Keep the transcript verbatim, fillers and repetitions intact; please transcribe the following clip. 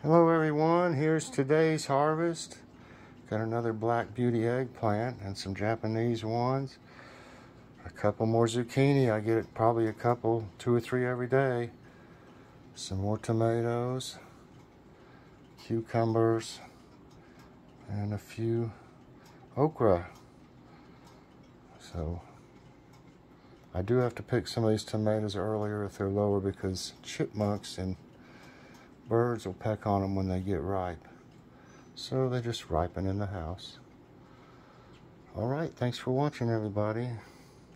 Hello everyone, here's today's harvest. Got another black beauty eggplant and some Japanese ones. A couple more zucchini. I get it probably a couple, two or three every day. Some more tomatoes, cucumbers, and a few okra. So I do have to pick some of these tomatoes earlier if they're lower because chipmunks and birds will peck on them when they get ripe. So they just ripen in the house. All right, thanks for watching everybody.